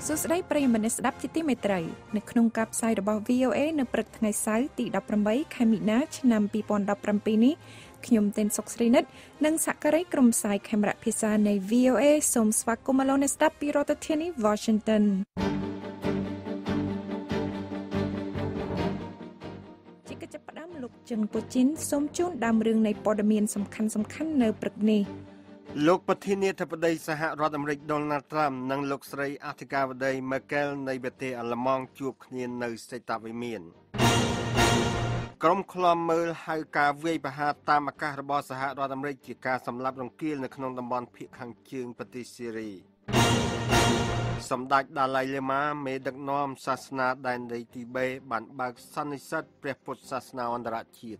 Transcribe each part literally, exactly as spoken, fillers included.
សួស្តីប្រិយមិត្តអ្នកស្ដាប់ជាទីមេត្រីនៅក្នុងការផ្សាយរបស់ V O A នៅព្រឹកថ្ងៃសៅរ៍ទីដប់ប្រាំបីខែមីនាឆ្នាំពីរពាន់ដប់ប្រាំពីរនេះខ្ញុំទេនសុកស្រីនិតនិងសហការីក្រុមផ្សាយខេមរៈភាសានៃ V O A សូមស្វាគមន៍មកលោកអ្នកស្ដាប់ពីរដ្ឋធានី Washington ជាកិច្ចចាប់ផ្ដើមលោកជឹងពូជីនសូមជូនដើមរឿងនៃព័ត៌មានសំខាន់ៗនៅព្រឹកនេះលោកប្រធានាធិបតីសហរដ្ឋអាមេរិក Donald Trump និងលោកស្រីអធិការបតី Merkel នៃប្រទេសអាល្លឺម៉ង់ជួបគ្នានៅសេតវិមានក្រុមឃ្លាំមើលហៅការវាយប្រហារតាមអាកាសរបស់សហរដ្ឋអាមេរិកជាការសម្លាប់រង្គាលនៅក្នុងតំបន់ភាគខាងជើងប្រទេសស៊ីរីសម្ដេចដាឡៃឡាម៉ាមេដឹកនាំសាសនាដែនដីទីបេបានបើកសន្និសីទព្រះពុទ្ធសាសនាអន្តរជាតិ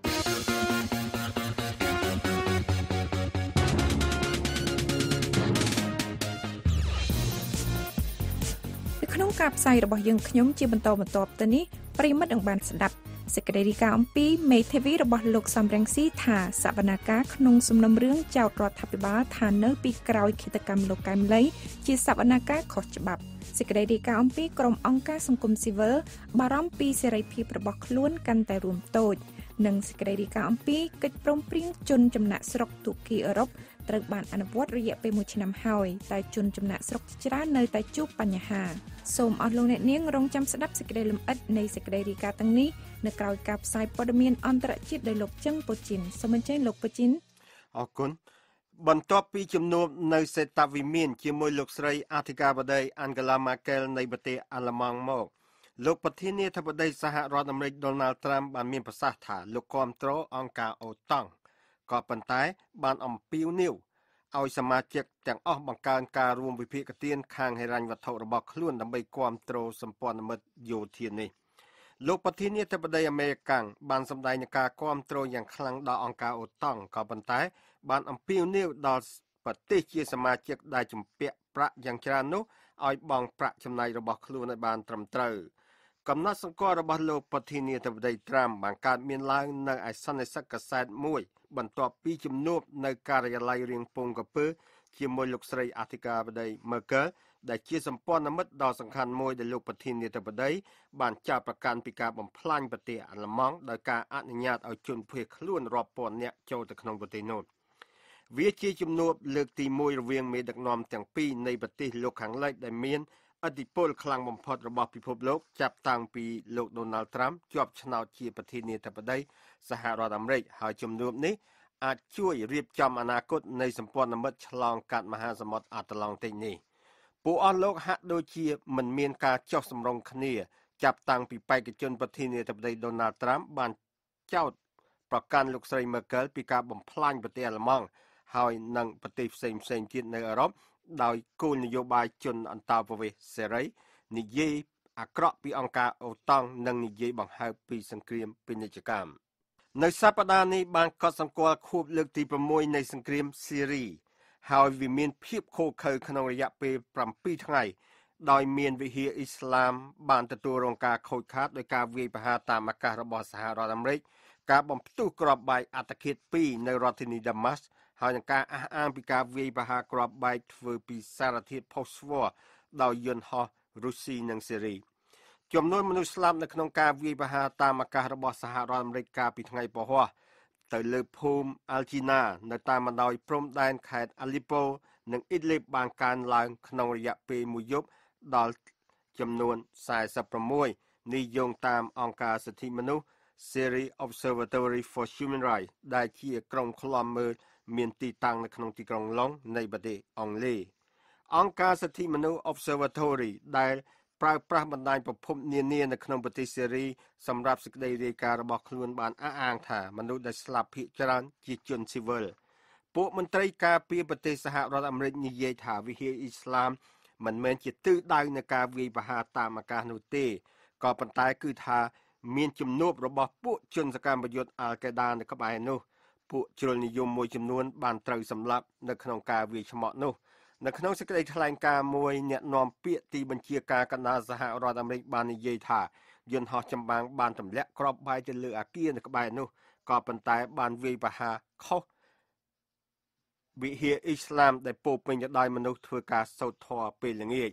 ក្នុងការផ្សាយរបស់យើងខ្ញុំជាបន្តបន្ទាប់ទៅនេះប្រិមិត្តនឹងបានស្ដាប់សេចក្តីរាយការណ៍អំពីមេធាវីរបស់លោកសំរងស៊ីថាសវនកម្មក្នុងសំណុំរឿងចោទរដ្ឋាភិបាលថានៅពីក្រោយឃាតកម្មលោកកែមលីជាសវនកម្មខុសច្បាប់សេចក្តីរាយការណ៍អំពីក្រុមអង្គការសង្គមស៊ីវិលបារម្ភពីសេរីភាពរបស់ខ្លួនកាន់តែរួមតូចនិងសេចក្តីរាយការណ៍អំពីកិច្ចព្រមព្រៀងជនចំណាក់ស្រុកទូគីអឺរ៉ុបត្រូវបានអនុវត្តរយៈពេលមួយឆ្នាំហើយតែជនចំណាក់ស្រុកជាច្រើននៅតែជួបបញ្ហាសូមអស់លោកអ្នកនាងរងចាំស្ដាប់សេចក្តីលម្អិតនៃសេចក្តីរាយការណ៍ទាំងនេះនៅក្រៅការផ្សាយព័ត៌មានអន្តរជាតិដោយលោកជឹងពូជីនសូមអញ្ជើញលោកពូជីនអរគុណបន្ទាប់ពីជំនួបនៅសេតវិមានជាមួយលោកស្រីអធិការបតី Angela Merkel នៃប្រទេសអាល្លឺម៉ង់មកលោកប្រធានាធិបតីសហរដ្ឋអាមេរិក Donald Trump បានមានប្រសាសន៍ថាលោកគាំទ្រអង្គការអូតង់ក៏ប៉ុន្តែបានអំពាវនាវឲ្យសមាជិកទាំងអស់បង្កើនការរួមវិភាគទានខាងហិរញ្ញវត្ថុរបស់ខ្លួនដើម្បីគាំទ្រសម្ព័ន្ធមិត្តយោធានេះលោកប្រធានាធិបតីអាមេរិកបានសម្ដែងនឹងការគាំទ្រយ៉ាងខ្លាំងដល់អង្គការអូតង់ក៏ប៉ុន្តែបានអំពាវនាវដល់ប្រទេសជាសមាជិកដែលជំពាក់ប្រាក់យ៉ាងច្រើននោះឲ្យបង់ប្រាក់ចំណាយរបស់ខ្លួនឲ្យបានត្រឹមត្រូវកំណត់សម្គាល់របស់លោកប្រធានាធិបតី Trump បានកើតមានឡើងនៅឯសន្និសីទកាសែតមួយបន្ទាប់ពីជំនួបនៅការិយាល័យរៀងពងកពើជាមួយលោកស្រីអធិការបតី Merkel ដែលជាសម្ព័ន្ធមិត្តដ៏សំខាន់មួយដែលលោកប្រធានាធិបតីបានចាប់ប្រកាន់ពីការបំផ្លាញប្រទេសអាល្លឺម៉ង់ដោយការអនុញ្ញាតឲ្យជនភៀសខ្លួនរាប់ពាន់នាក់ចូលទៅក្នុងប្រទេសនោះវាជាជំនួបលើកទីមួយរវាងមេដឹកនាំទាំងពីរនៃប្រទេសលោកខាងលិចដែលមានឥទ្ធិពលខ្លាំងបំផុតរបស់ពិភពលោកចាប់តាំងពីលោក Donald Trump ជាប់ឆ្នោតជាប្រធានាធិបតីសហរដ្ឋអាមេរិកហើយជំនួបនេះអាចជួយរៀបចំអនាគតនៃសម្ព័ន្ធមិត្តឆ្លងកាត់មហាសមុទ្រអាត្លង់តិកនេះពួកអស់លោកហាក់ដូចជាមិនមានការចោះសម្រុងគ្នាចាប់តាំងពីបេក្ខជនប្រធានាធិបតី Donald Trump បានចោទប្រកាន់លោកស្រី Merkel ពីការបំផ្លាញប្រទេសអាល្លឺម៉ង់ហើយនិងប្រទេសផ្សេងផ្សេងទៀតនៅអឺរ៉ុបដោយគោលនយោបាយជនអន្តោប្រវេសន៍សេរីនិយាយអាក្រក់ពីអង្គការអូតង់និងនិយាយបង្ហើបពីសង្គ្រាមពាណិជ្ជកម្មនៅសប្តាហ៍នេះបានកត់សម្គាល់ខួបលើកទីប្រាំមួយនៃសង្គ្រាមស៊ីរីហើយវាមានភាពឃោរឃៅក្នុងរយៈពេលប្រាំពីរថ្ងៃដោយមានវិហារអ៊ីស្លាមបានទទួលរងការខូចខាតដោយការវាយប្រហារតាមអាកាសរបស់សហរដ្ឋអាមេរិកការបំផ្ទុះគ្រាប់បែកអត្តឃាតពីរនៅរដ្ឋធានីដាម៉ាស់ហើយនឹងការអះអាងពីការវាយប្រហារគ្រាប់បែកធ្វើពីសារធាតុផូស្វ័រដោយយន្តហោះរុស្ស៊ីនិងសេរីចំនួនមនុស្សស្លាប់នៅក្នុងការវាយប្រហារតាមអាកាសរបស់សហរដ្ឋអាមេរិកកាលពីថ្ងៃពហុទៅលើភូមិអាល់ជីណានៅតាមបណ្ដោយព្រំដែនខេត្តអាលីប៉ូនិងអ៊ីដលីបបានកើនឡើងក្នុងរយៈពេលមួយយប់ដល់ចំនួនសែសិបប្រាំមួយនេះយោងតាមអង្គការសិទ្ធិមនុស្ស Syria Observatory for Human Rights ដែលជាក្រុមឃ្លាំមើលមានទីតាំងនៅក្នុងទីក្រុងឡុងនៃប្រទេសអង់គ្លេសអង្គការសិទ្ធិមនុស្ស Observatory ដែលប្រើប្រាស់បណ្ដាញប្រភពនានានៅក្នុងប្រទេសសេរីសម្រាប់សេចក្តីរាយការណ៍របស់ខ្លួនបានអះអាងថាមនុស្សដែលស្លាប់ភាគច្រើនជាជនស៊ីវិលពួកមន្ត្រីការពារប្រទេសសហរដ្ឋអាមេរិកនិយាយថាវិហារអ៊ីស្លាមមិនមែនជាទិសដៅនៃការវាយប្រហារតាមអាកាសនោះទេក៏ប៉ុន្តែគឺថាមានជំនួបរបស់ពួកជនសកម្មយុទ្ធអាល់កេដានៅក្បែរនោះពួកជ្រុលនិយមមួយចំនួនបានត្រូវសម្លាប់នៅក្នុងការវាយឆ្មក់នោះនៅក្នុងសេចក្តីថ្លែងការណ៍មួយអ្នកនាំពាក្យទីបញ្ជាការកណ្ដាលសហរដ្ឋអាមេរិកបាននិយាយថាយន្តហោះចម្បាំងបានទម្លាក់គ្រាប់បែកទៅលើអគារនៅក្បែរនោះក៏ប៉ុន្តែបានវាយប្រហារខុសវិហារអ៊ីស្លាមដែលពោពេញទៅដោយមនុស្សធ្វើការសូត្រធម៌ពេលល្ងាច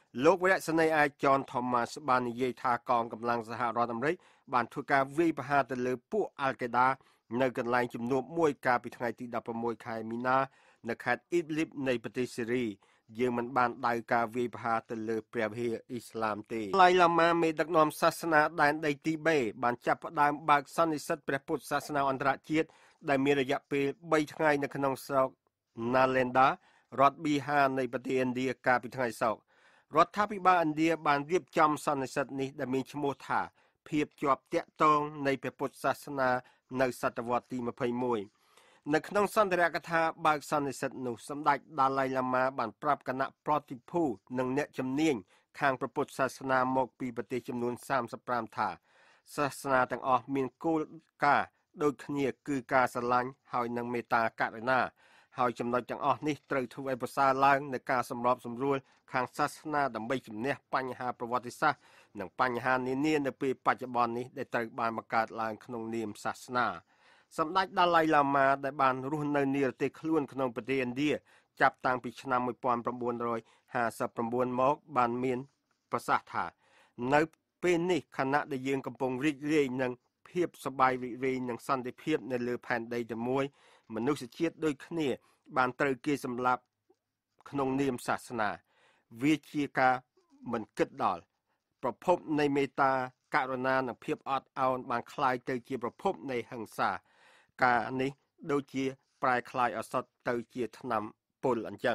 លោកវរៈសេនីយ៍ឯក John Thomas បាននិយាយថាកងកម្លាំងសហរដ្ឋអាមេរិកបានធ្វើការវាយប្រហារទៅលើពួកអាល់កេដានៅកន្លែងជំនួបមួយកាលពីថ្ងៃទីដប់ប្រាំមួយខែមីនានៅខេត្តអ៊ីបលីបនៃប្រទេសសេរីយើងមិនបានដៅការវាយប្រហារទៅលើព្រះវិហារអ៊ីស្លាមទេឡៃឡាម៉ាមេដឹកនាំសាសនាដែនដីទីបេបានចាប់ផ្ដើមបើកសន្និសីទព្រះពុទ្ធសាសនាអន្តរជាតិដែលមានរយៈពេលបីថ្ងៃនៅក្នុងស្រុក Nalanda រដ្ឋប៊ីហានៃប្រទេសឥណ្ឌាកាលពីថ្ងៃសុក្ររដ្ឋាភិបាលឥណ្ឌាបានរៀបចំសន្និសីទនេះដែលមានឈ្មោះថាភាពជាប់តាក់ទងនៃព្រះពុទ្ធសាសនានៅសតវត្សទីម្ភៃមួយនៅក្នុងសន្ទរកថាបើកសន្និសីទនោះសម្ដេចដាឡៃឡាម៉ាបានប្រាប់គណៈប្រតិភូនិងអ្នកជំនាញខាងព្រះពុទ្ធសាសនាមកពីប្រទេសចំនួនសាមសិបប្រាំថាសាសនាទាំងអស់មានគោលការណ៍ដូចគ្នាគឺការស្រឡាញ់ហើយនិងមេត្តាករុណាហើយចំណុចទាំងអស់នេះត្រូវធ្វើឲ្យប្រសើរឡើងនៅការសម្របសម្រួលខាងសាសនាដើម្បីជំនះបញ្ហាប្រវត្តិសាស្ត្រនិងបញ្ហានានានៅពេលបច្ចុប្បន្ននេះដែលត្រូវបានបង្កើតឡើងក្នុងនាមសាសនាសម្ដេចដាឡៃឡាម៉ាដែលបានរស់នៅនិរទេសខ្លួនក្នុងប្រទេសឥណ្ឌាចាប់តាំងពីឆ្នាំmột nghìn chín trămห้าสิบเก้าមកបានមានប្រសាសន៍ថានៅពេលនេះខណៈដែលយើងកំពុងរីករាយនឹងភាពសប្បាយរីករាយនិងសន្តិភាពនៅលើផែនដីតែមួយមនុស្សជាតិដូចគ្នាបានត្រូវគេសម្លាប់ក្នុងនាមសាសនាវាជាការមិនគិតដល់ប្រភពនៃមេត្តាករុណានិងភាពអត់ឱនបានคล้ายទៅជាប្រភពនៃហិង្សាការនេះដូចជាប្រែคล้ายអសត់ទៅជាថ្នាំពុលអញ្ចឹង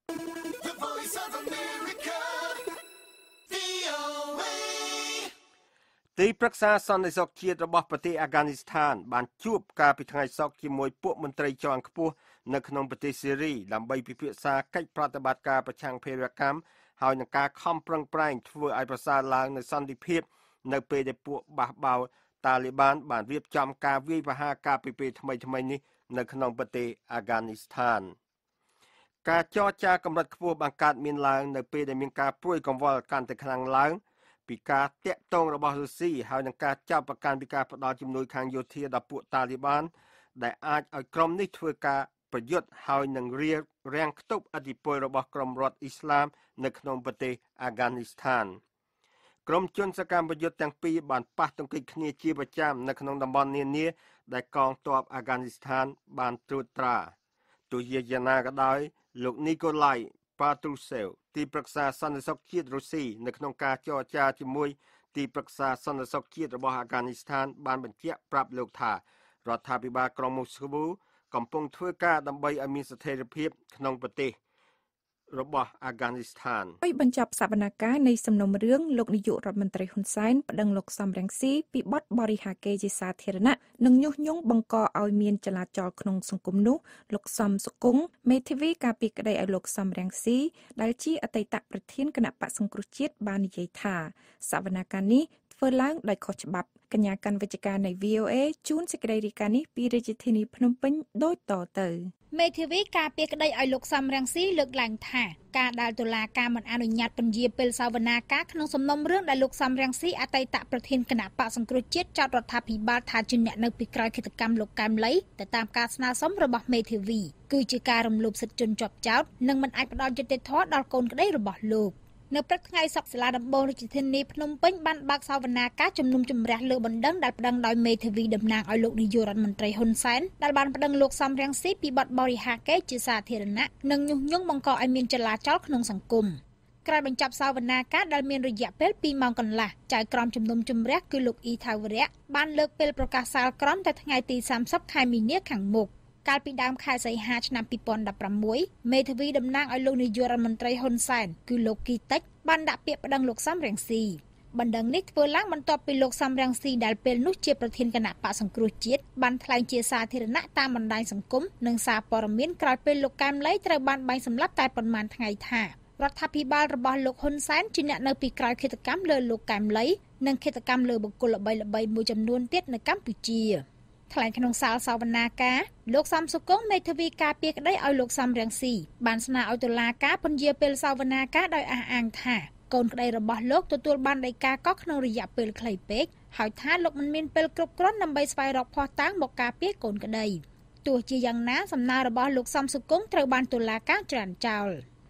ទីប្រឹក្សាសន្តិសុខជាតិរបស់ប្រទេសអាហ្គានីស្ថានបានជួបកាលពីថ្ងៃសុក្រជាមួយពួកមន្ត្រីជាន់ខ្ពស់នៅក្នុងប្រទេសសេរីដើម្បីពិភាក្សាកិច្ចប្រតិបត្តិការប្រឆាំងភេរវកម្មហើយនឹងការខំប្រឹងប្រែងធ្វើឲ្យប្រសើរឡើងនូវសន្តិភាពនៅពេលដែលពួកបះបោរតាលីបានបានរៀបចំការវាយប្រហារការពីពេលថ្មីៗនេះនៅក្នុងប្រទេសអាហ្គានីស្ថានការចរចាកម្រិតខ្ពស់បានកើតមានឡើងនៅពេលដែលមានការព្រួយកង្វល់កាន់តែខ្លាំងឡើងពីការតាក់ទងរបស់រុស្ស៊ីហើយនឹងការចាប់ប្រកាន់ពីការផ្ដល់ជំនួយខាងយោធាដល់ពួកតាលីបានដែលអាចឲ្យក្រុមនេះធ្វើការប្រយុទ្ធហើយនឹងរារាំងខ្ទប់ឥទ្ធិពលរបស់ក្រុមរដ្ឋអ៊ីស្លាមនៅក្នុងប្រទេសអាហ្គានីស្ថានក្រុមជនសកម្មប្រយុទ្ធទាំងពីរបានប៉ះទង្គិចគ្នាជាប្រចាំនៅក្នុងតំបន់នានាដែលកងទ័ពអាហ្គានីស្ថានបានត្រួតត្រាទោះជាយ៉ាងណាក៏ដោយលោកនីកូឡៃប៉ាទ្រូសេវទីប្រឹក្សាសន្តិសុខជាតិរុស្ស៊ីនៅក្នុងការចរចាជាមួយទីប្រឹក្សាសន្តិសុខជាតិរបស់អាហ្គានីស្ថានបានបញ្ជាក់ប្រាប់លោកថារដ្ឋាភិបាលក្រុងម៉ូស្គូកំពុងធ្វើការដើម្បីឲ្យមានស្ថិរភាពក្នុងប្រទេសរបស់អាហ្គានីស្ថានហើយបញ្ចប់សវនកម្មនៃសំណុំរឿងលោកនាយករដ្ឋមន្ត្រីហ៊ុនសែនប្តឹងលោកសំរងស៊ីពីបទបរិហាកេរជាសាធារណៈនិងញុះញង់បង្កឲ្យមានចលាចលក្នុងសង្គមនោះលោកសំសុគង្គមេធាវីការពីក្តីឲ្យលោកសំរងស៊ីដែលជាអតីតប្រធានគណៈបក្សសង្គ្រោះជាតិបាននិយាយថាសវនកម្មនេះធ្វើឡើងដោយខុសច្បាប់កញ្ញាកាន់វិជ្ជការនៃ វី អូ เอ ជួនសេចក្តីរាយការណ៍នេះពីរាជធានីភ្នំពេញដូចតទៅមេធាវីការពីក្តីឲ្យលោកសំរងស៊ីលើកឡើងថាការដែលតុលាការមិនអនុញ្ញាតពន្យាពេលសវនាការក្នុងសំណុំរឿងដែលលោកសំរងស៊ីអតីតប្រធានគណៈបក្សសង្គ្រោះជាតិចោទរដ្ឋាភិបាលថាជាអ្នកនៅពីក្រោយឃាតកម្មលោកកែមលីទៅតាមការស្នើសុំរបស់មេធាវីគឺជាការរំលោភសិទ្ធិជនជាប់ចោទនិងមិនអាចផ្ដល់យុត្តិធម៌ដល់កូនក្តីរបស់លោកនៅព្រឹកថ្ងៃសុក្រសាលាដំបងរាជធានីភ្នំពេញបានបើកសវនាការជំនុំជម្រះលើបណ្ដឹងដែលប្តឹងដោយមេធាវីតំណាងឲ្យលោកនាយករដ្ឋមន្ត្រីហ៊ុនសែនដែលបានប្តឹងលោកសំរងស៊ីពីបទបរិហាកេរជាសាធារណៈនិងញុះញង់បង្កឲ្យមានចលាចលក្នុងសង្គមក្រោយបញ្ចប់សវនាការដែលមានរយៈពេលពីរម៉ោងកន្លះចៅក្រមជំនុំជម្រះគឺលោកអ៊ីថាវរៈបានលើកពេលប្រកាសសាលក្រមតែថ្ងៃទីសាមសិបខែមីនាខាងមុខកាលពីដើមខែសីហាឆ្នាំពីរពាន់ដប់ប្រាំមួយមេធាវីតំណាងឲ្យលោកនាយករដ្ឋមន្ត្រីហ៊ុនសែនគឺលោកគីតិចបានដាក់ពាក្យប្តឹងលោកសំរងស៊ីបណ្ដឹងនេះធ្វើឡើងបន្ទាប់ពីលោកសំរងស៊ីដែលពេលនោះជាប្រធានគណៈបក្សសង្គ្រោះជាតិបានថ្លែងជាសាធារណៈតាមបណ្ដាញសង្គមនិងសារព័ត៌មានក្រោយពេលលោកកែមលីត្រូវបានបាញ់សម្លាប់តែប៉ុន្មានថ្ងៃថារដ្ឋាភិបាលរបស់លោកហ៊ុនសែនជាអ្នកនៅពីក្រោយឃាតកម្មលើលោកកែមលីនិងឃាតកម្មលើបុគ្គលល្បីៗមួយចំនួនទៀតនៅកម្ពុជាថ្លែងក្នុងសាលសវនាការលោកសំសុគង្គមេធាវីការពីក្តីឲ្យលោកសំរងស៊ីបានស្នើឲ្យតុលាការពន្យាពេលសវនាការដោយអះអាងថាកូនក្តីរបស់លោកទទួលបានដីកាកោះក្នុងរយៈពេលខ្លីពេកហើយថាលោកមិនមានពេលគ្រប់គ្រាន់ដើម្បីស្វែងរកភស្តុតាងមកការពារកូនក្តីទោះជាយ៉ាងណាសំណើរបស់លោកសំសុគង្គត្រូវបានតុលាការច្រានចោល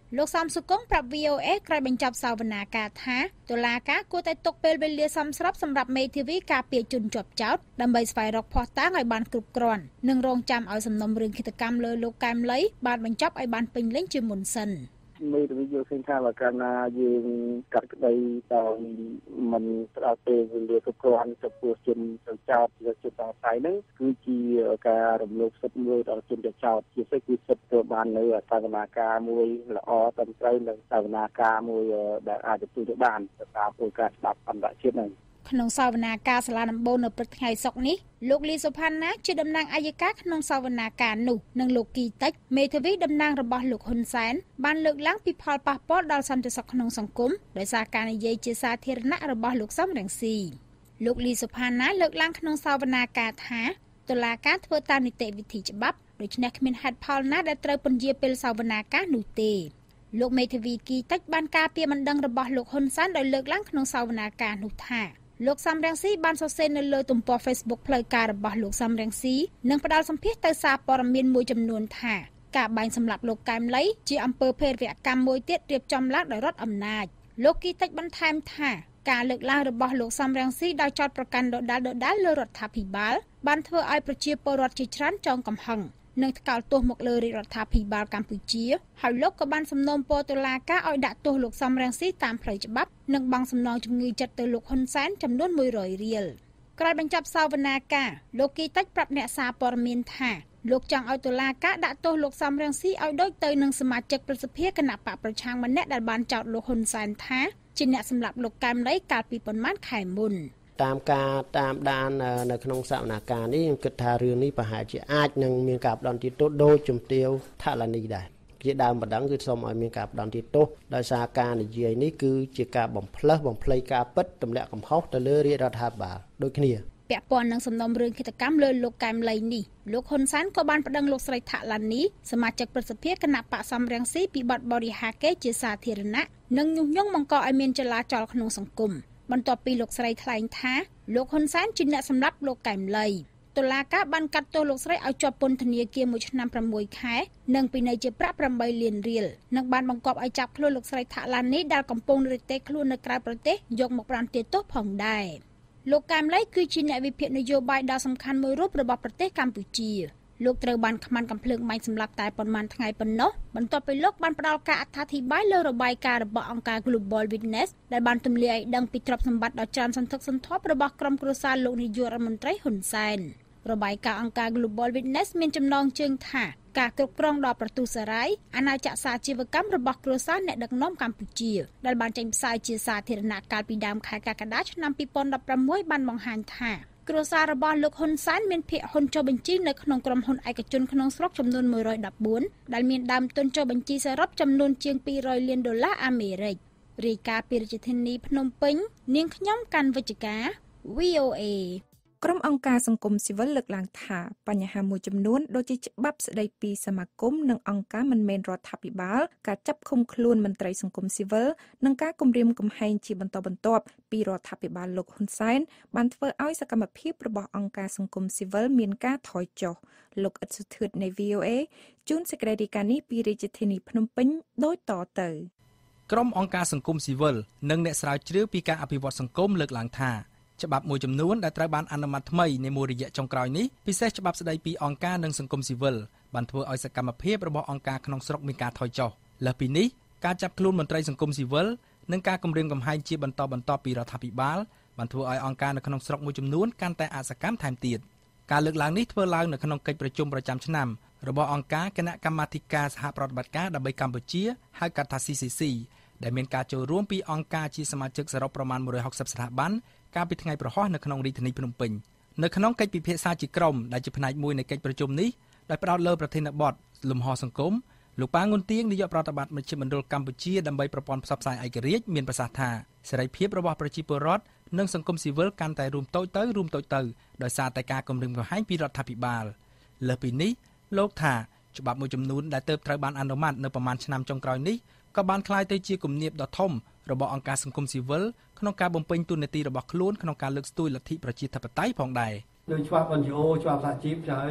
លោកសំសុគង្គប្រាប់ V O A ក្រោយបញ្ចប់សវនាការថាតុលាការគួរតែទុកពេលវេលាសមស្របសម្រាប់មេធាវីការពារជនជាប់ចោទដើម្បីស្វែងរកភស្តុតាងឲ្យបានគ្រប់គ្រាន់និងរងចាំឲ្យសំណុំរឿងឃាតកម្មលើលោកកែមលីបានបញ្ចប់ឲ្យបានពេញលេញជាមុនសិនមេធាវីយល់ឃើញថាបើកាលណាយើងកាត់ក្តីដោយមិនផ្ដោតពេលវេលាគ្រប់គ្រាន់ចំពោះជនចោទជាជនសង្ស័យហ្នឹងគឺជាការរំលោភសិទ្ធិមួយដល់ជនចោទជាពិសេសគឺសិទ្ធិទៅបាននៅសវនាការមួយល្អត្រឹមត្រូវនិងសវនាការមួយដែលអាចទទួលទៅបានតាមគោលការណ៍ច្បាប់អន្តរជាតិហ្នឹងក្នុងសវនាការសាលាដំបូងនៅព្រឹកថ្ងៃសុក្រនេះលោកលីសុផាន់ណាជាតំណាងអัยការក្នុងសវនាការនោះនិងលោកគីតិចមេធាវីតំណាងរបស់លោកហ៊ុនសែនបានលើកឡើងពីផលប៉ះពាល់ដល់សន្តិសុខក្នុងសង្គមដោយសារការនិយាយជាសាធារណៈរបស់លោកសំរងស៊ីលោកលីសុផាន់ណាលើកឡើងក្នុងសវនាការថាតុលាការធ្វើតាមនីតិវិធីច្បាប់ដូច្នេះគ្មានហេតុផលណាដែលត្រូវពន្យាពេលសវនាការនោះទេលោកមេធាវីគីតិចបានការពារបណ្ដឹងរបស់លោកហ៊ុនសែនដោយលើកឡើងក្នុងសវនាការនោះថាលោកសំរងស៊ីបានសរសេរនៅលើទំព័រ Facebook ផ្លូវការរបស់លោកសំរងស៊ីនិងផ្ដល់សម្ភាសទៅសារព័ត៌មានមួយចំនួនថាការបាញ់សម្លាប់លោកកែមលីជាអំពើភេរវកម្មមួយទៀតរៀបចំឡើងដោយរដ្ឋអំណាចលោកគីតិចបន្ថែមថាការលើកឡើងរបស់លោកសំរងស៊ីដោយចោទប្រកាន់ដដាលដដាលលើរដ្ឋាភិបាលបានធ្វើឲ្យប្រជាពលរដ្ឋជាច្រើនចងកំហឹងនិងថ្កោលទោសមកលើរាជរដ្ឋាភិបាលកម្ពុជាហើយលោកក៏បានសំណូមពរតុលាការឲ្យដាក់ទោសលោកសំរងស៊ីតាមផ្លូវច្បាប់និងបង់សំណងជំងឺចិត្តទៅលោកហ៊ុនសែនចំនួនមួយរយរៀលក្រោយបញ្ចប់សវនាការលោកគីតិចប្រាប់អ្នកសារព័ត៌មានថាលោកចង់ឲ្យតុលាការដាក់ទោសលោកសំរងស៊ីឲ្យដូចទៅនឹងសមាជិកប្រសិទ្ធិគណៈបកប្រឆាំងម្នាក់ដែលបានចោទលោកហ៊ុនសែនថាជាអ្នកសម្លាប់លោកកែមលីកាលពីប៉ុន្មានខែមុនតាមការតាមដាននៅក្នុងសវនាការនេះខ្ញុំគិតថារឿងនេះប្រហែលជាអាចនឹងមានការផ្ដន់ទោសដូចជំទាវថាឡានីដែរជាដើមបណ្ដឹងគឺសូមឲ្យមានការផ្ដន់ទោសដោយសារការនិយាយនេះគឺជាការបំផ្លើសបំភ្លៃការពិតទម្លាក់កំហុសទៅលើរាជរដ្ឋាភិបាលដូចគ្នាពាក់ព័ន្ធនឹងសំណុំរឿងឃាតកម្មលើលោកកែមលីនេះលោកហ៊ុនសែនក៏បានប្តឹងលោកស្រីថាឡានីសមាជិកប្រសិទ្ធិគណៈបកសំរងស៊ីពីបទបរិហាកេរជាសាធារណៈនិងញុះញង់បង្កឲ្យមានចលាចលក្នុងសង្គមបន្ទាប់ពីលោកស្រីថ្លែងថាលោកហ៊ុនសែនជាអ្នកសម្លាប់លោកកែមលីតុលាការបានកាត់ទោសលោកស្រីឲ្យជាប់ពន្ធនាគារមួយឆ្នាំប្រាំមួយខែនិងពិន័យជាប្រាក់ប្រាំបីលានរៀលនិងបានបង្គាប់ឲ្យចាប់ខ្លួនលោកស្រីថាឡានីដែលកំពុងរត់ទេខ្លួននៅក្រៅប្រទេសយកមកផ្ដន្ទាទោសផងដែរលោកកែមលីគឺជាអ្នកវិភាគនយោបាយដ៏សំខាន់មួយរូបរបស់ប្រទេសកម្ពុជាលោកត្រូវបានខ្មាន់កំភ្លើងបាញ់សម្លាប់តែប៉ុន្មានថ្ងៃប៉ុណ្ណោះបន្ទាប់ពីលោកបានផ្ដល់ការអត្ថាធិប្បាយលើរបាយការណ៍របស់អង្គការ Global Witness ដែលបានទម្លាយឲ្យដឹងពីទ្រព្យសម្បត្តិដ៏ច្រើនសន្ធឹកសន្ធាប់របស់ក្រុមគ្រួសារលោកនាយករដ្ឋមន្ត្រីហ៊ុនសែនរបាយការណ៍អង្គការ Global Witness មានចំណងជើងថាការគ្រប់គ្រងដ៏ប្រទុសារាយអាណាចក្រសាជីវកម្មរបស់គ្រួសារអ្នកដឹកនាំកម្ពុជាដែលបានចេញផ្សាយជាសាធារណៈកាលពីដើមខែកក្កដាឆ្នាំពីរពាន់ដប់ប្រាំមួយបានបង្ហាញថាគ្រួសាររបស់លោកហ៊ុនសែនមានភាគហ៊ុនចុះបញ្ជីនៅក្នុងក្រុមហ៊ុនឯកជនក្នុងស្រុកចំនួនមួយរយដប់បួនដែលមានដើមទុនចុះបញ្ជីសរុបចំនួនជាងពីររយលានដុល្លារអាមេរិករាយការណ៍ពីរាជធានីភ្នំពេញនាងខ្ញុំកាន់វិជ្ជការ V O A ក្រុមអង្គការសង្គមស៊ីវិលលើកឡើងថាបញ្ហាមួយចំនួនដូចជាច្បាប់ស្តីពីសមាគមនិងអង្គការមិនមែនរដ្ឋាភិបាលការចាប់ឃុំខ្លួនមន្ត្រីសង្គមស៊ីវិលនិងការគំរាមកំហែងជាបន្តបន្ទាប់ពីរដ្ឋាភិបាលលោកហ៊ុនសែនបានធ្វើឲ្យសកម្មភាពរបស់អង្គការសង្គមស៊ីវិលមានការថយចុះលោកអ៊ិតសុធឿននៃ V O A ជួនសេចក្តីរាយការណ៍នេះពីរាជធានីភ្នំពេញដូចតទៅក្រុមអង្គការសង្គមស៊ីវិលនិងអ្នកស្រាវជ្រាវពីការអភិវឌ្ឍសង្គមលើកឡើងថាច្បាប់មួយចំនួនដែលត្រូវបានអនុម័តថ្មីในមួយរយៈចុងក្រោយនេះពិសេសច្បាប់ស្តីពីអង្គការនិងសង្គមស៊ីវិលបានធ្វើឲ្យសកម្មភាពរបស់អង្គការក្នុងស្រុកមានការថយចុះលើសពីនេះការចាប់ខ្លួនមន្ត្រីសង្គមស៊ីវិលនិងការគំរាមកំហែងជាបន្តបន្ទាប់ពីរដ្ឋាភិបាលបានធ្វើឲ្យអង្គការនៅក្នុងស្រុកមួយចំនួនកាន់តែអសកម្មថែមទៀតការលើកឡើងនេះធ្វើឡើងនៅក្នុងកិច្ចប្រជុំប្រចាំឆ្នាំរបស់អង្គការគណៈកម្មាធិការសហប្រតិបត្តិការដើម្បីកម្ពុជាហៅកាត់ថា C C C ដែលមានការចូលរួមពីអង្គការជាសមាជិកសរុបប្រមាណមួយរយហុកសិបស្ថាប័នកាលពីថ្ងៃប្រហោះនៅក្នុងរាជធានីភ្នំពេញនៅក្នុងកិច្ចពិភាក្សាជាក្រុមដែលជាផ្នែកមួយនៃកិច្ចប្រជុំនេះដោយផ្ដោតលើប្រធានបទលំហសង្គមលោកប៉ាងុនទៀងនាយកប្រតិបត្តិមជ្ឈមណ្ឌលកម្ពុជាដើម្បីប្រព័ន្ធផ្សព្វផ្សាយឯករាជ្យមានប្រសាសន៍ថាសេរីភាពរបស់ប្រជាពលរដ្ឋនិងសង្គមស៊ីវិលកាន់តែរួមតូចទៅរួមតូចទៅដោយសារតែការគំរាមកំហែងពីរដ្ឋាភិបាលលើសពីនេះលោកថាច្បាប់មួយចំនួនដែលទើបត្រូវបានអនុម័តនៅប្រមាណឆ្នាំចុងក្រោយនេះក៏បានក្លាយទៅជាគំនាបដ៏ធំរបស់អង្គការសង្គមស៊ីវិលក្នុងការបំពេញតួនាទីរបស់ខ្លួនក្នុងការលើកស្ទួយលទ្ធិប្រជាធិបតេយ្យផងដែរដោយច្បាប់ N G O ច្បាប់សហជីពហើយ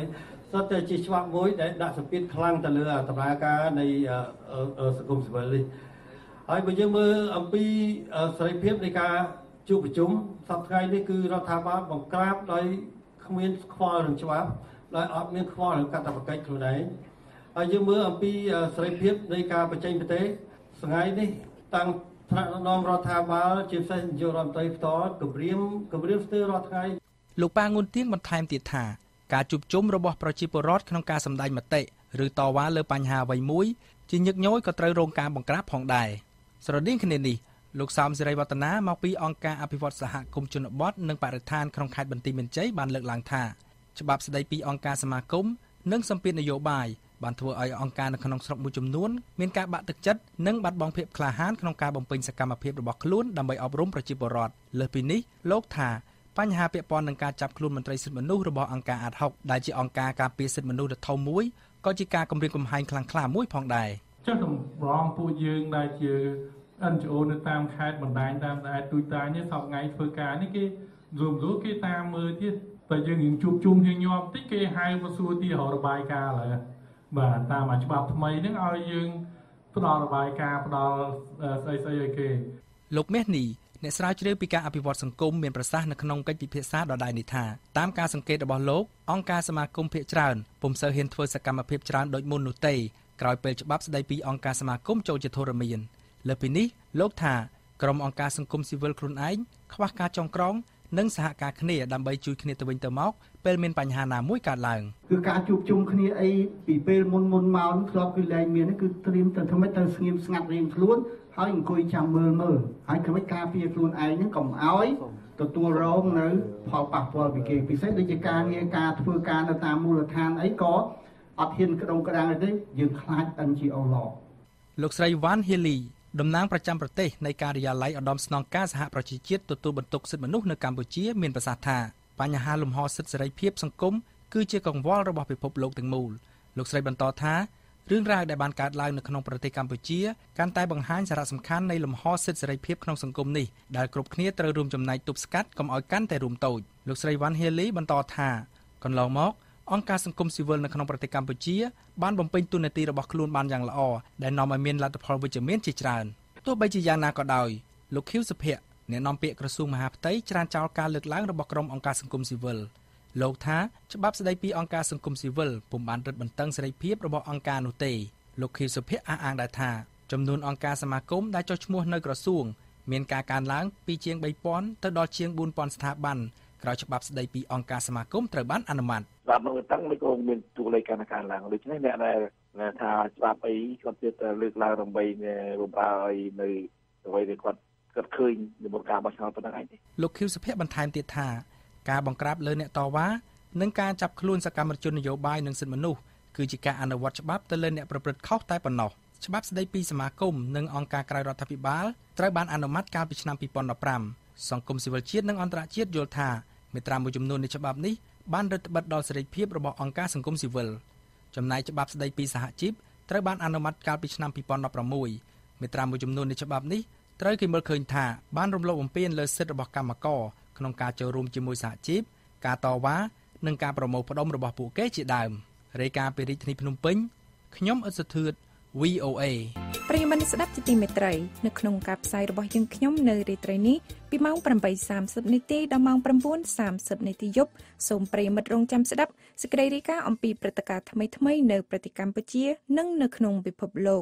សុទ្ធតែជាច្បាប់មួយដែលដាក់សម្ពាធខ្លាំងទៅលើដំណើរការនៃសង្គមស៊ីវិលនេះហើយបើយើងមើលអំពីសេរីភាពនៃការជួបប្រជុំសប្តាហ៍ថ្ងៃនេះគឺរដ្ឋាភិបាលបង្ក្រាបដោយគ្មានខ្វល់នឹងច្បាប់ដោយអត់មានខ្វល់នឹងកាតព្វកិច្ចខ្លួនឯងហើយយើងមើលអំពីសេរីភាពនៃការបញ្ចេញមតិថ្ងៃនេះតាំងថ្នាក់ដឹកនាំរដ្ឋាភិបាលជាពិសេសនាយករដ្ឋមន្ត្រីផ្ទាល់គម្រាមគម្រាមស្ទើររាល់ថ្ងៃលោកប៉ាងុនទៀងបន្ថែមទៀតថាការជួបជុំរបស់ប្រជាពលរដ្ឋក្នុងការសម្ដែងមតិឬតវ៉ាលើបញ្ហាអ្វីមួយជាញឹកញយក៏ត្រូវរងការបង្ក្រាបផងដែរស្រដៀងគ្នានេះលោកសោមសេរីវឌ្ឍនាមកពីអង្គការអភិវឌ្ឍសហគមន៍ជនបទនិងបរិស្ថានក្នុងខេត្តបន្ទាយមានជ័យបានលើកឡើងថាច្បាប់ស្តីពីអង្គការសមាគមនិងសម្ពាធនយោបាយបានធ្វើឲ្យអង្គការនៅក្នុងស្រុកមួយចំនួនមានការបាក់ទឹកចិត្តនិងបាត់បង់ភាពក្លាហានក្នុងការបំពេញសកម្មភាពរបស់ខ្លួនដើម្បីអប់រំប្រជាពលរដ្ឋលើសពីនេះលោកថាបញ្ហាពាក់ព័ន្ធនឹងការចាប់ខ្លួនមន្ត្រីសិទ្ធិមនុស្សរបស់អង្គការអាតហុកដែលជាអង្គការការពារសិទ្ធិមនុស្សដ៏ធំមួយក៏ជាការគំរាមកំហែងខ្លាំងក្លាមួយផងដែរចុះតម្រងពួកយើងដែលជា អិន ជី អូ នៅតាមខេត្តបណ្ដាញតាមតែទូតានេះសពថ្ងៃធ្វើការនេះគេរួមរួមគេតាមមើលទៀតតែយើងនឹងជួបជុំគ្នាញាប់តិចគេហៅមកសួរទីរបាយការណ៍ឡើយបាទតាមអាច្បាប់ថ្មីហ្នឹងឲ្យយើងផ្ដល់របាយការណ៍ផ្ដល់ស្អីស្អីឲ្យគេលោកមាសនេះអ្នកស្រាវជ្រាវពីការអភិវឌ្ឍសង្គមមានប្រសាសន៍នៅក្នុងកិច្ចពិភាក្សាដដែលនេះថាតាមការសង្កេតរបស់លោកអង្គការសមាគមភាគច្រើនពុំសូវហ៊ានធ្វើសកម្មភាពច្រើនដូចមុននោះទេក្រោយពេលច្បាប់ស្តីពីអង្គការសមាគមចូលជាធរមានលើពីនេះលោកថាក្រុមអង្គការសង្គមស៊ីវិលខ្លួនឯងខ្វះការចងក្រងនិងសហការគ្នាដើម្បីជួយគ្នាទៅវិញទៅមកពេលមានបញ្ហាណាមួយកើតឡើងគឺការជួបជុំគ្នាអីពីពេលមុនមុនមកធ្លាប់គឺលែងមានគឺត្រៀមទៅធ្វើម៉េចទៅស្ងៀមស្ងាត់រៀងខ្លួនហើយអង្គុយចាំមើលមើលហើយធ្វើម៉េចការពារខ្លួនឯងហ្នឹងកុំឲ្យទទួលរងនៅផលប៉ះពាល់ពីគេពិសេសដូចជាការងារការធ្វើការនៅតាមមូលដ្ឋានអីក៏អត់ហ៊ានក្តោបក្តាំងទេយើងខ្លាច អិន ជី អូ ឡលោកស្រីវ៉ាន់ហេលីតំណាងប្រចាំប្រទេសនៃការិយាល័យឧត្តមស្នងការសហប្រជាជាតិទទួលបន្ទុកសិទ្ធិមនុស្សនៅកម្ពុជាមានប្រសាសន៍ថាបញ្ហាលំហសិទ្ធិសេរីភាពសង្គមគឺជាកង្វល់របស់ពិភពលោកទាំងមូលលោកស្រីបន្តថារឿងរ៉ាវដែលបានកើតឡើងនៅក្នុងប្រទេសកម្ពុជាកាន់តែបង្ហាញសារៈសំខាន់នៃលំហសិទ្ធិសេរីភាពក្នុងសង្គមនេះដែលគ្រប់គ្នាត្រូវរួមចំណែកទប់ស្កាត់កុំឲ្យកាន់តែរួមតូចលោកស្រីវ៉ាន់ហេលីបន្តថាកន្លងមកអង្គការសង្គមស៊ីវិលនៅក្នុងប្រទេសកម្ពុជាបានបំពេញតួនាទីរបស់ខ្លួនបានយ៉ាងល្អដែលនាំឲ្យមានលទ្ធផលវិជ្ជមានជាច្រើនទោះបីជាយ៉ាងណាក៏ដោយលោកខៀវសុភ័ក្រអ្នកនាំពាក្យក្រសួងមហាផ្ទៃច្រានចោលការលើកឡើងរបស់ក្រុមអង្គការសង្គមស៊ីវិលលោកថាច្បាប់ស្តីពីអង្គការសង្គមស៊ីវិលពុំបានរឹតបន្តឹងសេរីភាពរបស់អង្គការនោះទេលោកខៀវសុភ័ក្រអះអាងដែរថាចំនួនអង្គការសមាគមដែលចុះឈ្មោះនៅក្រសួងមានការកើនឡើងពីជាងបីពាន់ទៅដល់ជាងបួនពាន់ស្ថាប័នក្រោយច្បាប់ស្តីពីអង្គការសមាគមត្រូវបានអនុម័តច្បាប់នោះតាំងមិនក៏មានទូលេខការកើនឡើងដូច្នេះអ្នកដែលថាច្បាប់អីគាត់ទៀតលើកឡើងដើម្បីបំរើឲ្យនៅអ្វីដែលគាត់គាត់ឃើញនៅមុនការបោះឆ្នោតប៉ុណ្ណឹងឯងលោកខៀវសុភ័ក្របន្ថែមទៀតថាការបង្ក្រាបលើអ្នកតវ៉ានិងការចាប់ខ្លួនសកម្មជននយោបាយនិងសិទ្ធិមនុស្សគឺជាការអនុវត្តច្បាប់ទៅលើអ្នកប្រព្រឹត្តខុសតែប៉ុណ្ណោះច្បាប់ស្តីពីសមាគមនិងអង្គការក្រៅរដ្ឋាភិបាលត្រូវបានអនុម័តកាលពីឆ្នាំពីរពាន់ដប់ប្រាំសង្គមស៊ីវិលជាតិនិងអន្តរជាតិយល់ថាមាត្រាមួយចំនួននៃច្បាប់នេះបានរឹតបន្តឹងដល់សេរីភាពរបស់អង្គការសង្គមស៊ីវិលចំណែកច្បាប់ស្តីពីសហជីពត្រូវបានអនុម័តកាលពីឆ្នាំពីរពាន់ដប់ប្រាំមួយមាត្រាមួយចំនួននៃច្បាប់នេះត្រូវគេមើលឃើញថាបានរំលោភបំពានលើសិទ្ធិរបស់កម្មករក្នុងការចូលរួមជាមួយសហជីពការតវ៉ានិងការប្រមូលផ្ដុំរបស់ពួកគេជាដើមរាយការណ៍ពីរាជធានីភ្នំពេញខ្ញុំអ៊ិតសុធឿន វី អូ เอប្រិយមិត្តស្ដាប់ជាទីមេត្រីនៅក្នុងការផ្សាយរបស់យើងខ្ញុំនៅរាត្រីនេះពីម៉ោង ប្រាំបីសាមសិប នាទីដល់ម៉ោង ប្រាំបួនសាមសិប នាទីយប់សូមប្រិយមិត្តរងចាំស្ដាប់សេចក្តីរាយការណ៍អំពីព្រឹត្តិការណ៍ថ្មីៗនៅប្រទេសកម្ពុជានិងនៅក្នុងពិភពលោក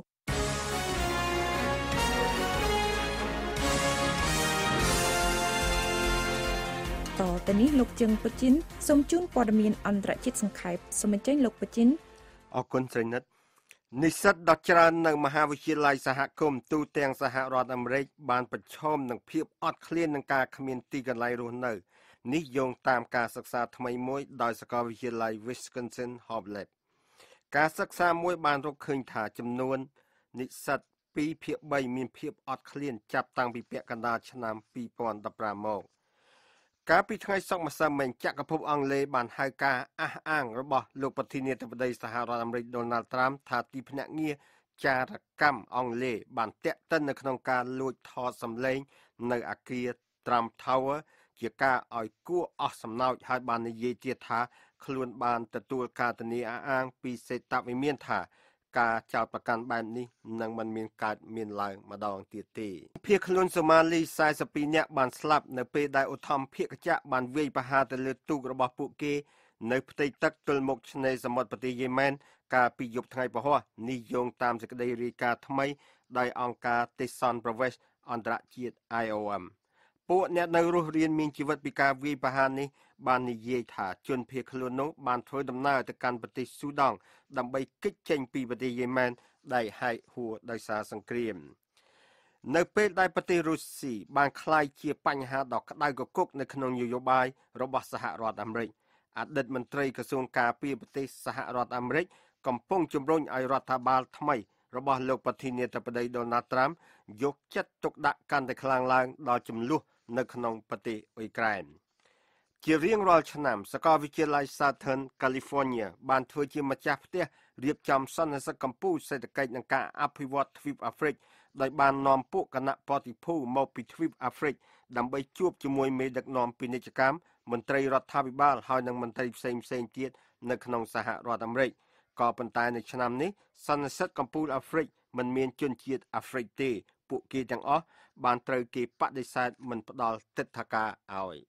តទៅនេះលោកជឹងពូជីនសូមជូនព័ត៌មានអន្តរជាតិសង្ខេបសូមអញ្ជើញលោកពូជីនអរគុណស្រីនិតនិស្សិតដ៏ច្រើននៅមហាវិទ្យាល័យសហគមន៍ទូទាំងសហរដ្ឋអាមេរិកបានប្រឈមនឹងភាពអត់ឃ្លាននឹងការគ្មានទីកន្លែងរស់នៅនេះយោងតាមការសិក្សាថ្មីមួយដោយសាកលវិទ្យាល័យ Wisconsin Hoblet ការសិក្សាមួយបានរកឃើញថាចំនួននិស្សិតពីរភាគបីមានភាពអត់ឃ្លានចាប់តាំងពីពាក់កណ្ដាលឆ្នាំពីរពាន់ដប់ប្រាំមកកាលពីថ្ងៃសុក្រម្សិលមិញចក្រភពអង់គ្លេសបានហៅការអះអាងរបស់លោកប្រធានាធិបតីសហរដ្ឋអាមេរិក Donald Trump ថាទីភ្នាក់ងារចារកម្មអង់គ្លេសបានតាក់ទិននៅក្នុងការលួចថតសម្លេងនៅអគារ Trump Tower ជាការឲ្យគួរអស់សំណោចហើយបាននិយាយទៀតថាខ្លួនបានទទួលការធានាអះអាងពីសេតវិមានថាការចោទប្រកាន់បែបនេះនឹងមិនមានកើតមានឡើងម្ដងទៀតទេភៀសខ្លួនសូម៉ាលីសែសិបពីរនាក់បានស្លាប់នៅពេលដែលឧទ្ធម្ភាគចក្របានវាយប្រហារទៅលើទូករបស់ពួកគេនៅផ្ទៃទឹកទល់មុខឆ្នេរសមុទ្រប្រទេសយេម៉ែនកាលពីយប់ថ្ងៃពហុនេះយោងតាមសេចក្តីរាយការណ៍ថ្មីដោយអង្គការទេសន្តប្រវេសន៍អន្តរជាតិ I O M ពួកអ្នកនៅរស់រានមានជីវិតពីការវាយប្រហារនេះបាននិយាយថាជនភៀសខ្លួននោះបានធ្វើដំណើរទៅកាន់ប្រទេសស៊ូដង់ដើម្បីគេចចេញពីប្រទេសយេម៉ែនដែលហែកហួរដោយសារសង្គ្រាមនៅពេលដែលប្រទេសរុស្ស៊ីបានក្លាយជាបញ្ហាដ៏ក្តៅគគុកនៅក្នុងនយោបាយរបស់សហរដ្ឋអាមេរិកអតីតមន្ត្រីក្រសួងការពារប្រទេសសហរដ្ឋអាមេរិកកំពុងជំរុញឲ្យរដ្ឋាភិបាលថ្មីរបស់លោកប្រធានាធិបតីដូណាល់ត្រាំយកចិត្តទុកដាក់កាន់តែខ្លាំងឡើងដល់ចំនួននៅក្នុងប្រទេសអ៊ុយក្រែនជារៀងរាល់ឆ្នាំសាកលវិទ្យាល័យ Southern California បានធ្វើជាម្ចាស់ផ្ទះរៀបចំសន្និសីទកម្ពុជាសេដ្ឋកិច្ចនិងការអភិវឌ្ឍទ្វីបអាហ្វ្រិកដោយបាននាំពួកគណៈបដិភូមកពីទ្វីបអាហ្វ្រិកដើម្បីជួបជាមួយមេដឹកនាំពាណិជ្ជកម្មមន្ត្រីរដ្ឋាភិបាលហើយនិងមន្ត្រីផ្សេងផ្សេងទៀតនៅក្នុងសហរដ្ឋអាមេរិកក៏ប៉ុន្តែនៅឆ្នាំនេះសន្និសីទកម្ពុជាអាហ្វ្រិកមិនមានជនជាតិអាហ្វ្រិកទេពួកគេទាំងអស់បានត្រូវគេបដិសេធមិនផ្ដល់ទិដ្ឋាការឲ្យ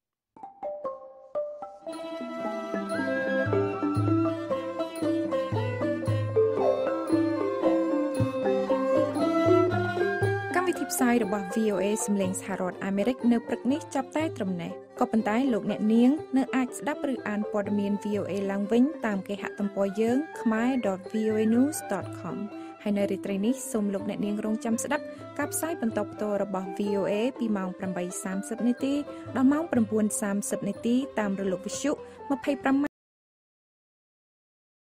កម្មវិធីផ្សាយរបស់ V O A សំឡេងសហរដ្ឋអាមេរិកនៅព្រឹកនេះចាប់តែត្រឹមនេះក៏ប៉ុន្តែលោកអ្នកនាងនៅអាចស្ដាប់ឬអានព័ត៌មាន V O A ឡើងវិញតាមគេហទំព័រយើង khmer dot v o a news dot com ហើយនៅរាត្រីនេះសូមលោកអ្នកនាងរងចាំស្ដាប់ការផ្សាយបន្តផ្ទាល់របស់ V O A ពីម៉ោងប្រាំបីសាមសិបនាទីដល់ម៉ោង៩សាមសិបនាទីតាមរលកវិទ្យុ ยี่สิบห้า